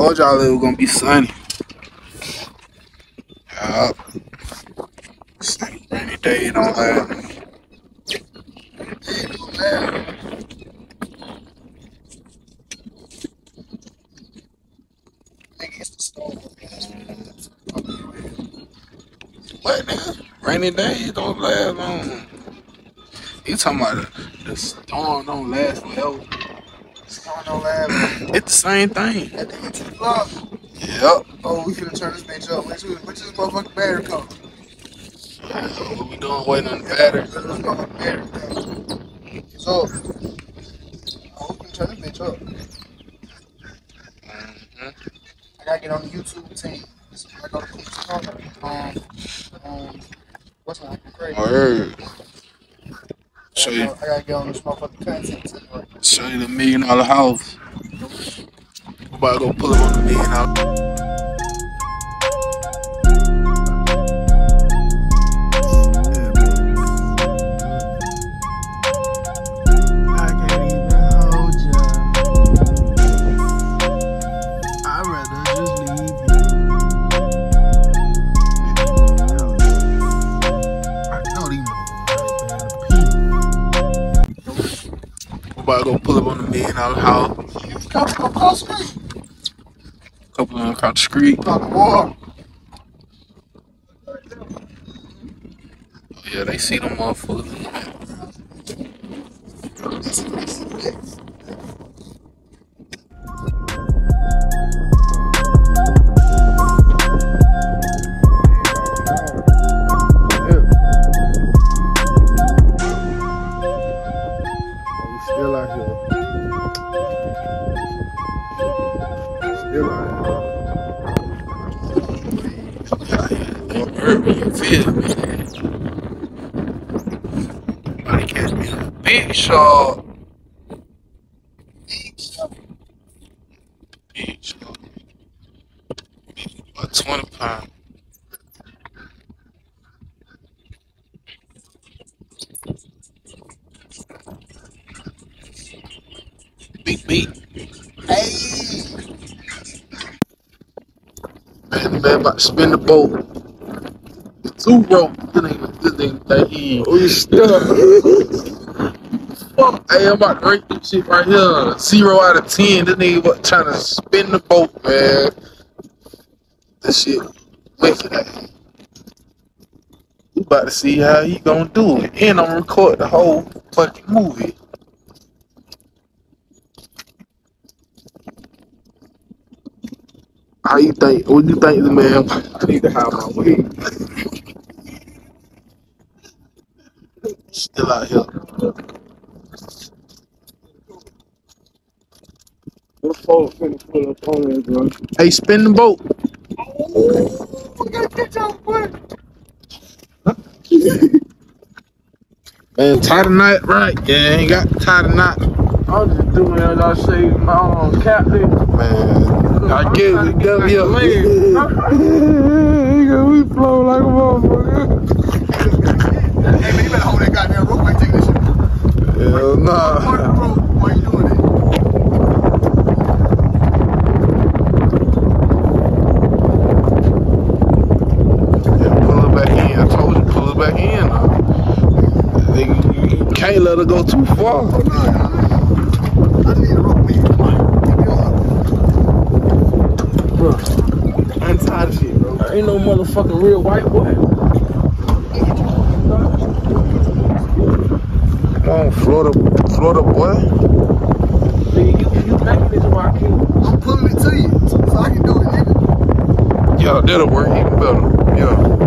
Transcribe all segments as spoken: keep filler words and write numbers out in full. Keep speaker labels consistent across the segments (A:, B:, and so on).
A: told y'all it was gonna be sunny. Yup. Rainy day don't last. Day don't last. What nigga? Rainy days don't last long. You talking about the, the storm don't last forever?
B: The storm don't last long.
A: It's the same thing.
B: That thing too long.
A: Yep.
B: Oh, we finna turn this bitch up. Which is which is motherfucking battery come?
A: What we doing? Waiting on the battery.
B: This motherfucking battery come. It's up. Oh, we can turn this bitch up.
A: Mm-hmm.
B: I gotta get on the YouTube team. I go to um, um, what's my crazy?
A: Word. Show you.
B: I gotta get on this motherfucking content team. Right?
A: Show you the million dollar house. I'm about to go pull up on the million dollar. About to go pull up on the million dollar house.
B: Couple across the street.
A: Couple of them across the street.
B: Oh,
A: yeah, they see them motherfuckers.
B: Still out here. Still out
A: Hurt me, you feel me? Somebody catch me a big shark.
B: Big shark.
A: Big shark. About twenty pounds. Beat, beat.
B: Hey!
A: Man, man, about to spin the boat. Two rope. This nigga, this nigga, that he.
B: Oh, you still.
A: Fuck. Hey, I'm about to rate this shit right here. Zero out of ten. This nigga was trying to spin the boat, man. This shit wicked. We about to see how he gonna do it. And I'm recording the whole fucking movie. How you think? What you think, man?
B: I need to have my wig.
A: Still out here.
B: This phone finna pull up on me, bro.
A: Hey, spin the boat.
B: Oh, we got a picture of boy.
A: Man, tie the knot right. Yeah, ain't got to tie the knot.
B: I was just doing as I say, my own captain.
A: Man, I get it. Get
B: He we flow like a motherfucker. Hey, man, you better hold that goddamn rope. I ain't taking this shit.
A: Hell nah.
B: Why you doing it?
A: Yeah, pull it back in. I told you, pull it back in. You can't let her go too far.
B: Oh, no, I need a rope, man. Come on. Give me a bro, I'm tired of shit, bro.
C: There ain't no motherfucking real white boy.
A: Come on, Florida, Florida boy.
C: See, you, you making it to my king.
B: I'm pulling it to you so I can do it, nigga.
A: Yeah, that'll work even better. Yeah.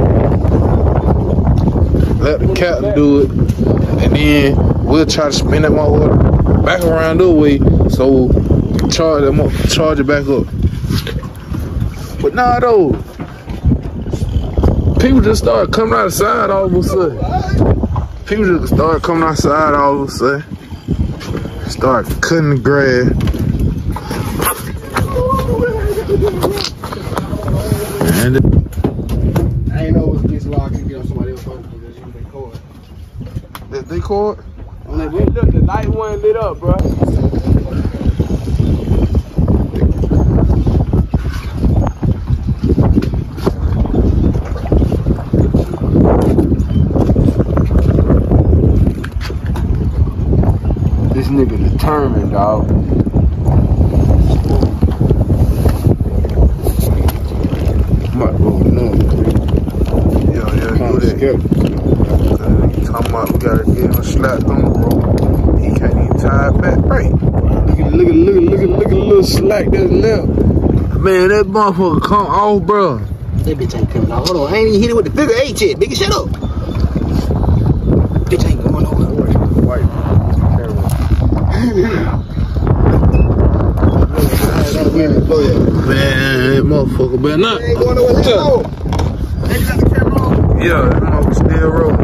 A: Let the captain do it, and then we'll try to spin that motherfucker back around the way, so charge them up, charge it back up. But nah, though, people just start coming outside all of a sudden. People just start coming outside all of a sudden. Start cutting the grass. And
B: I ain't know it was this law I can get on somebody else's phone because you been caught.
A: did they call it?
C: Hey, look, the light wasn't lit up, bro. nigga determined, dog.
A: Might roll it up. Yeah, yeah, do that. You talking about we gotta get him slapped on the road. He can't even tie it back right.
C: Look at, look at, look at, look at, look at the little slack that's left.
A: Man, that motherfucker come off, bro.
B: That bitch ain't coming out. Hold on, I ain't even hit it with the figure eight yet. Nigga, shut up. Bitch ain't going nowhere.
C: White
A: Man, that motherfucker better not.
B: Ain't going nowhere. Let go. Nigga got the camera on.
A: Yeah, that motherfucker still rolling.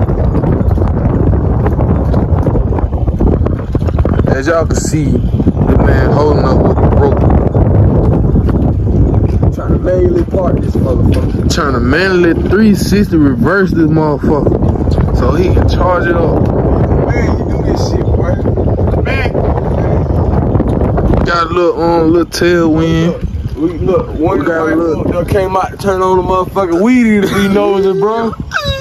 A: As y'all can see, the man holding up with the rope.
C: trying to manually park this motherfucker.
A: Trying to manually three sixty reverse this motherfucker. So he can charge it up.
C: Man, you do this shit, boy. Man.
A: Got a little um, little tailwind.
C: We look, one
A: We got a
C: guy
A: little-
C: that came out to turn on the motherfucking weedy to be nosy, bro.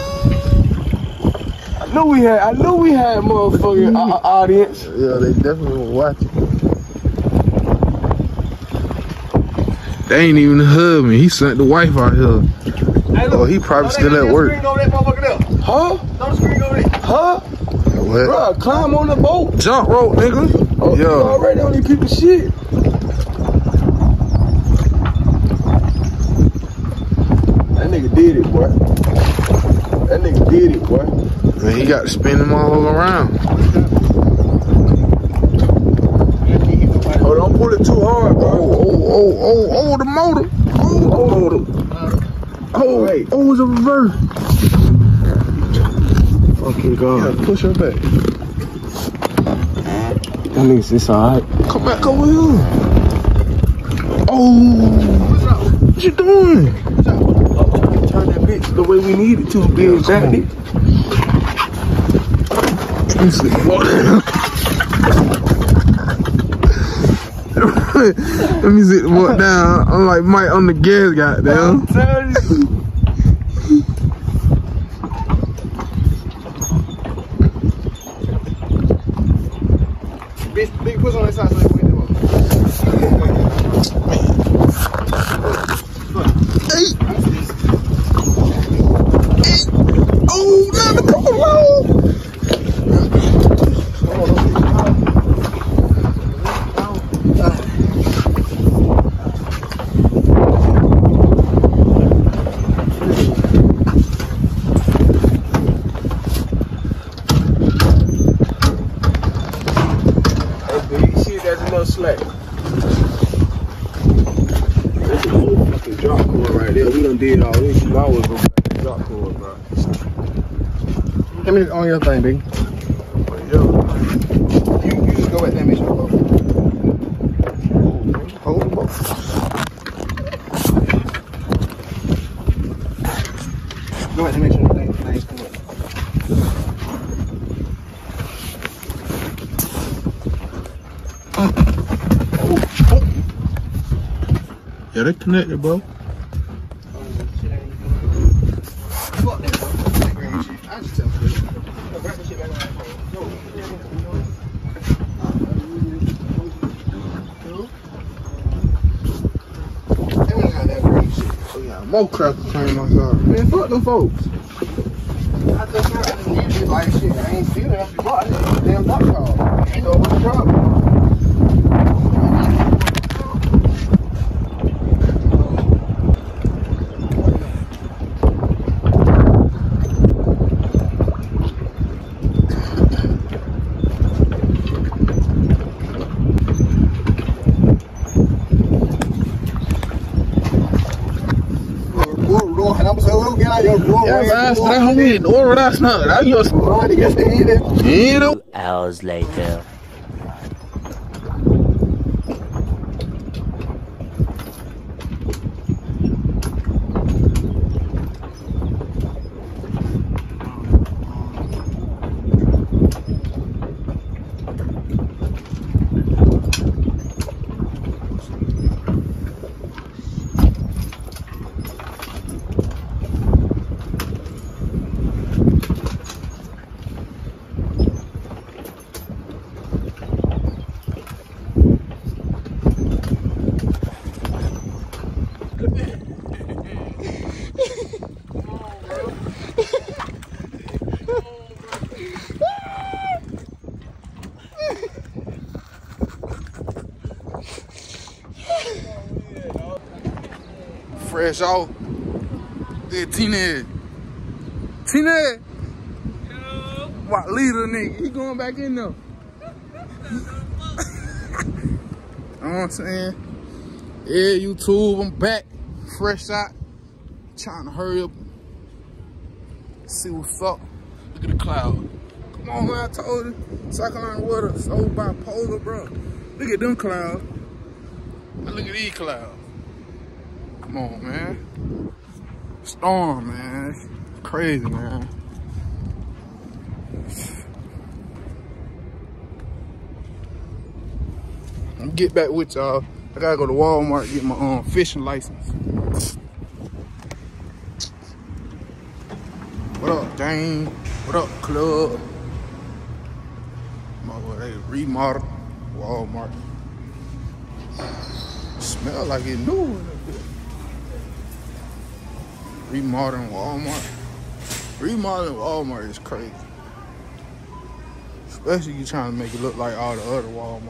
C: I knew we had, I knew we had motherfucking uh, uh, audience.
A: Yeah, they definitely were watching. They ain't even heard me. He sent the wife out here.
B: Hey,
A: Oh, he probably still at work.
B: Screen over that motherfucker there.
C: Huh?
B: Throw the screen over there.
C: Huh?
A: What?
C: Bro, climb on the boat.
A: Jump rope, nigga.
C: Oh, you
A: Yeah.
C: already on these people's shit. That nigga did it, boy. That nigga did it, boy.
A: Man, he got to spin them all around.
C: Oh, don't pull it too hard,
A: Oh,
C: bro.
A: oh, oh, oh, oh, the motor. Oh, the motor. Oh,
C: Wait.
A: oh, it's a reverse.
C: Fucking God.
A: Yeah, push her back.
C: That nigga, it's alright.
A: Come back over here. Oh, what you doing?
C: Turn that bitch the way we need it to, being back bitch.
A: Let me see. Let me sit the walk down. I'm like Mike on the gas, goddamn.
C: I'm telling you.
B: Big, big push on that side so they can win
A: Hey. Oh, now the car roll.
C: Shit, that's enough slack. That's a whole fucking drop cord right there. We done did all this. You always go back to drop cord, bro.
B: Let me on your thing, big. You, you just go back there and make sure it's low. Hold the boat. Go ahead and make sure the thing, thing's cool.
A: Yeah, they connected, bro.
B: Fuck that, bro. That green shit. I just tell you. Go grab the shit back on that phone. Go. They wouldn't got that green shit.
A: Oh, yeah, more crap came outside.
C: Man, fuck them folks.
B: I just I just need it like shit. I ain't seen it after you bought it. Damn duck call. Ain't no what's the problem.
A: Ja, that's not me. Or that's not. That's just. You know.
D: Hours later.
A: fresh off. Look at T-Ned. T-Ned. What leader nigga? He going back in there. You know what I'm saying? Yeah, YouTube, I'm back. Fresh out. Trying to hurry up. See what's up. Look at the cloud. Come on, man, I told you. Cyclone water so bipolar, bro. Look at them clouds. And look at these clouds. Come on, man. Storm, man. It's crazy, man. I'm get back with y'all. I gotta go to Walmart and get my um, fishing license. What up, Dane? What up, club? Mother, they remodel Walmart. Smell like it new in there. Remodeling Walmart. Remodeling Walmart is crazy. Especially you trying to make it look like all the other Walmart.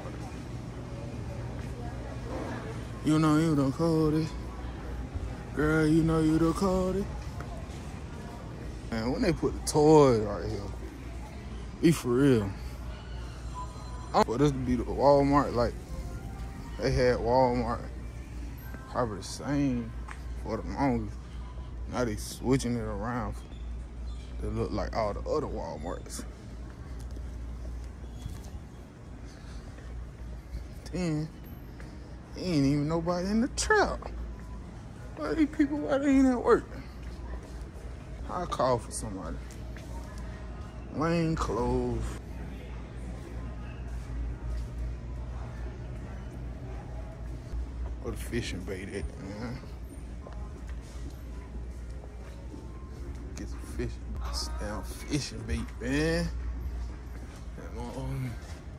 A: You know you done called it. Girl, you know you done called it. Man, when they put the toys right here, be for real. For this to be the Walmart, like they had Walmart probably the same for the longest. Now they switching it around to look like all the other Walmarts. Then ain't even nobody in the trap. Why these people, why they ain't at work? I call for somebody. Lane closed. Where the fishing bait at, man? Get some fishing, damn fishing bait, man. Come on.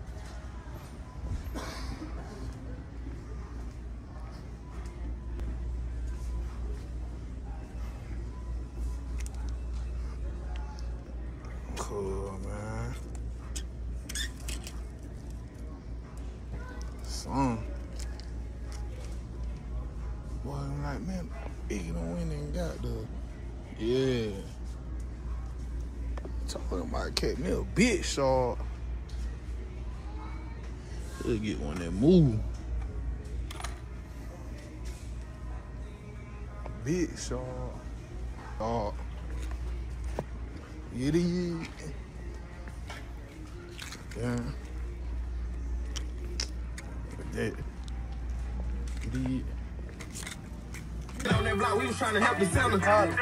A: Cool, man. Son. Boy, I'm like, man, Biggie don't win and got the, yeah. Talking about catch me a big shark. He'll get one that move. Big shark. Shark. Get it. Yeah. That. Get it.
C: On that block, we was trying to help the seller.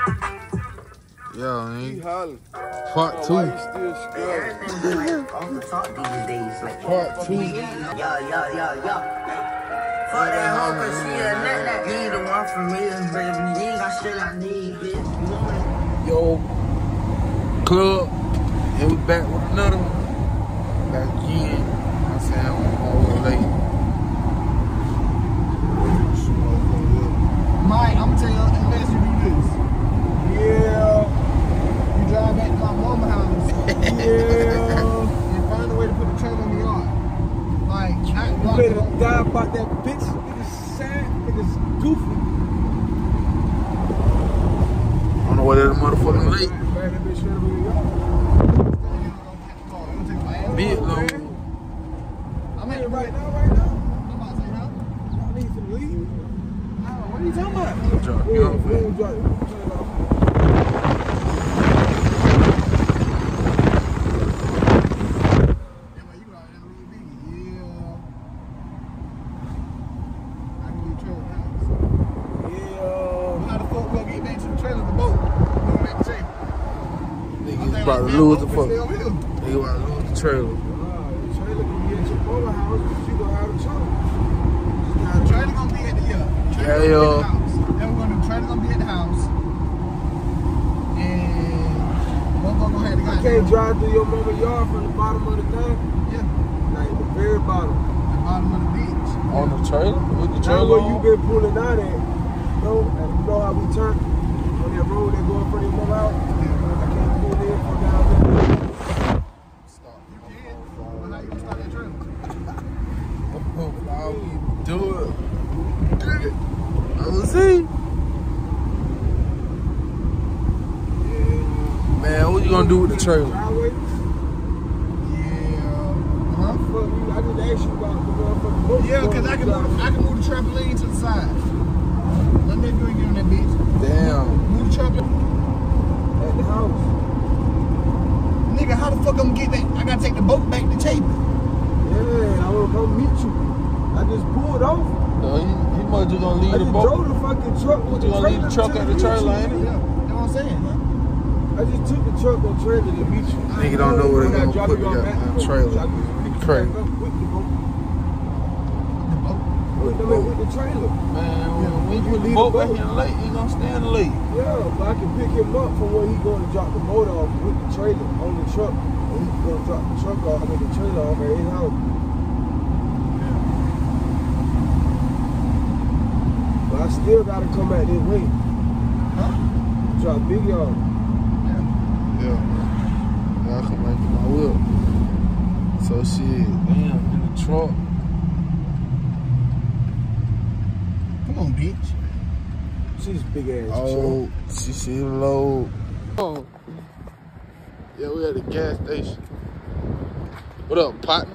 A: Yeah, man.
C: He hollering.
A: Part two.
C: Why you still struggling?
D: Off the top these days, like
A: Part two.
D: yo, yo, yo, yo. Fuck that hoe, cause she a nut that need the one for me, baby. You ain't got shit I need, bitch. You want it?
A: Yo, club, and we back with another one. Back again. You know what I'm saying? I'm all late.
B: Mike, I'm gonna tell you, unless you do this.
C: Yeah.
B: You drive back to my mama's house.
C: Yeah.
B: And find a way to put the trailer in the yard. Like, I
C: You
B: block
C: better
B: it.
C: die about that bitch. Niggas sad. Niggas goofy.
A: I don't know whether the motherfucking late.
C: Man, that bitch straight up in the yard.
A: Big long.
B: I'm
C: Hey,
B: at
C: right now, right now.
B: I'm about to say, huh?
C: Y'all need to leave. What are you talking about?
A: Drop
C: Yeah,
A: you off,
C: yeah,
A: man.
C: drop you. Turn it off.
B: Yeah, but you got that little biggie. Yeah. I can leave trailer house.
C: Yeah.
B: How the fuck we gonna get back to the trailer, the boat? We gonna make the trailer.
A: Niggas about to lose the fuck.
B: Stay over here.
A: Niggas about to lose the trailer.
C: Ah, the trailer can be at your mama house, but you gonna have a trailer.
B: Now, the trailer gonna be at the yeah.
A: Yeah,
B: Trailer
A: yo.
B: gonna be at the house. Then we're gonna trailer gonna be at the house. And we're gonna go ahead and
C: I can't drive through your mama's yard from the bottom of the thing.
B: Yeah,
C: Like the very bottom.
B: the bottom of the beach.
A: On the trailer? With the
C: That's
A: trailer
C: where you
A: on?
C: been pulling out at. You know, and you know how we turn on that road that go in front of your mama house? I can't pull in from down there.
B: Stop. You can. But how you gonna start that trailer?
A: Oh, wow, we do it. Did it. I will see. Man, what you gonna do with the trailer?
C: Driveway.
B: Yeah. Huh?
C: Fuck you. I just asked you about the motherfucking boat.
B: Yeah, because I can move, I can move the trampoline to the side. Let me bring you in that bitch.
A: Damn.
B: Move the trampoline.
C: At the house.
B: Nigga, how the fuck I'm gonna get back? I gotta take the boat back to Chapin.
C: Yeah, I wanna come meet you. I just pulled off.
A: No, he, he must just gonna leave
C: I
A: the
C: just
A: boat.
C: drove the fucking truck with
A: You
C: the
A: gonna leave the truck
C: trailer
A: at
C: to
A: the trailer,
C: meet
A: ain't
C: you.
A: it?
B: Yeah, that's what I'm saying, man.
C: I just took the truck and trailer to meet you.
A: Nigga don't know where they
C: I
A: gonna
C: drop
A: put
C: you
A: the
C: off
A: goddamn
C: at the boat.
A: trailer.
C: So I can pick you
A: Crazy.
C: back up with the boat.
B: The boat.
C: With, I mean, with the trailer.
A: Man, when we
C: You
A: put the
C: leave
A: boat
C: the
A: back
C: boat.
A: in late, he gonna stand late.
C: Yeah, but I can pick him up from where he going to drop the boat off with the trailer on the truck. And he's going to drop the truck off, I mean the trailer off at his house. But I still got to come back this way.
B: Huh?
C: Drop Big Yard.
A: Yeah. Yeah, I come back to my whip. So shit, damn, in the truck.
B: Come on, bitch.
C: She's big ass.
A: Oh, she see the load. Oh. Yeah, we at the gas station. What up, partner?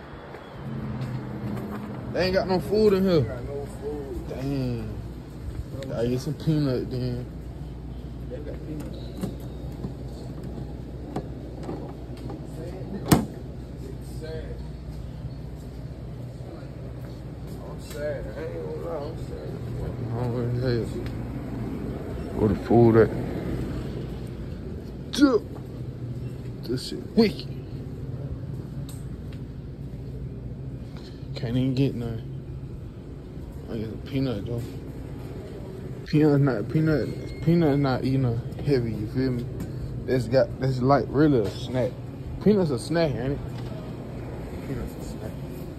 A: They ain't got no food in here.
C: Got no food.
A: Damn. I get some peanut then.
C: They got peanuts. Sad. I'm sad. I ain't gonna lie, I'm sad.
A: I'm gonna tell you. Where the food at? Duh. This shit wicked. Can't even get none. I get a peanut though. Peanut not peanut. Peanut not you know heavy. You feel me? That's got that's like really a snack. Peanuts a snack, ain't it? Peanuts a snack.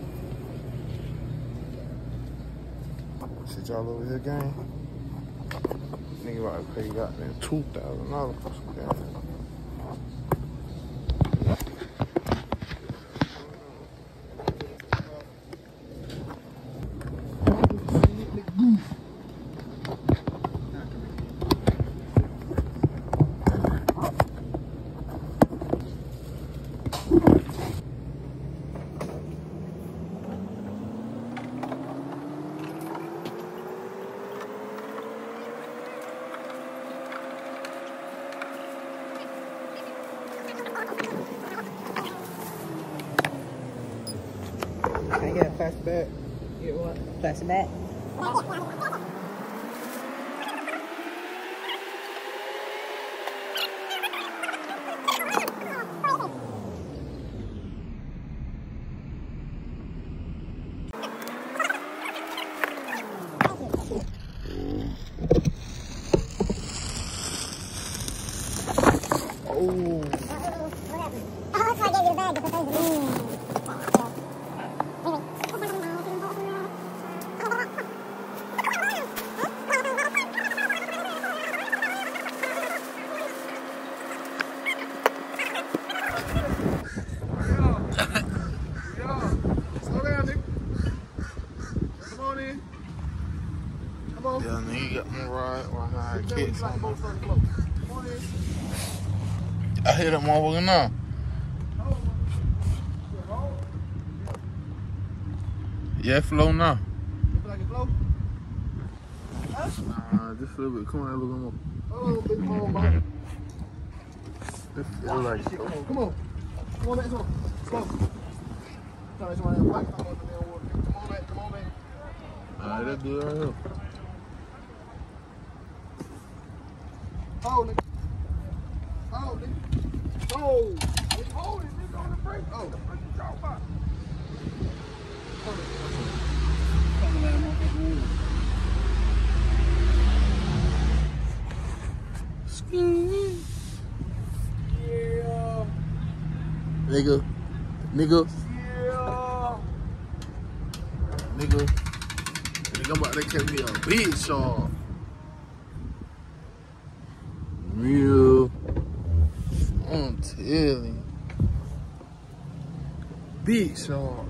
A: Shit, y'all over here, gang. Nigga about to pay goddamn two thousand dollars for some gas.
E: Can I get a plastic bag? Get what? Plastic bag?
A: Oh. Yeah, nigga got me right while I catch something. I hear that motherfucker now. Yeah, it flow now.
B: Like it flow?
A: Nah, just a little bit. Come on, look more.
B: Oh, big home, man.
A: It feel like
B: Come on, come on. Come on back, come on. Slow. Tell me somebody black come on the damn water. Come on back, come on back.
A: alright, that's good right here.
B: Hold it. Hold it. Hold. Hold it, nigga, on the brake. Oh, the brake is out, man. Hold it. Come on, man, motherfucker. Yeah.
A: Nigga. Nigga.
B: Yeah.
A: Nigga. Nigga, I'm about to catch me a bitch, y'all. Real. I'm telling you. Bitch, y'all.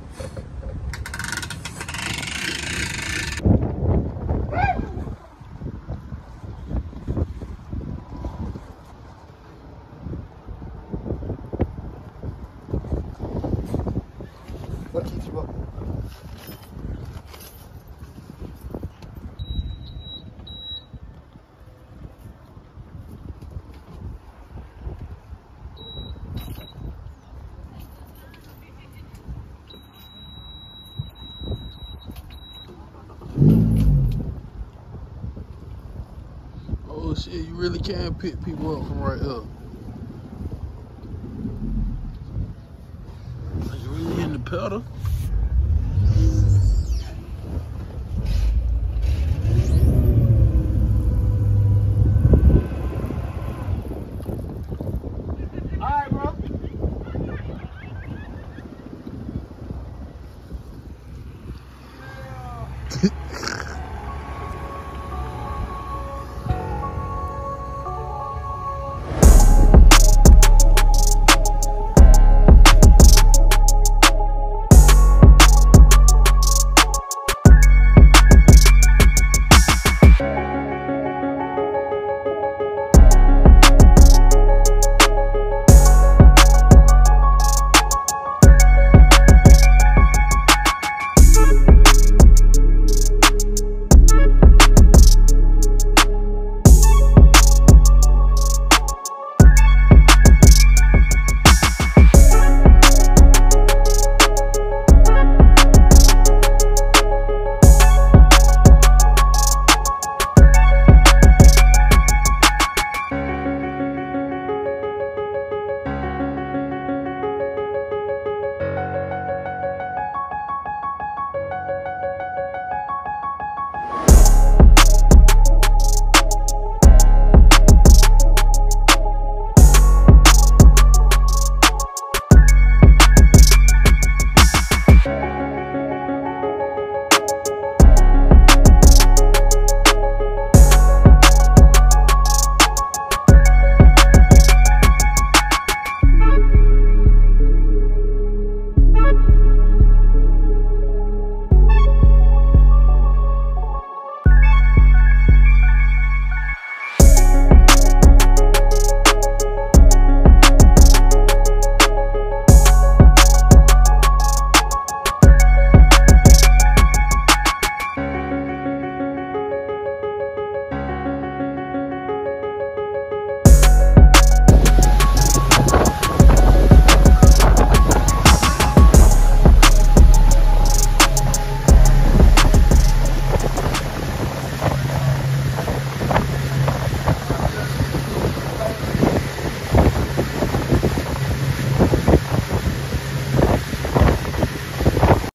B: What keeps you up?
A: Oh shit, you really can pick people up from right up. Are you really in the pedal?
B: Alright, bro. Yeah.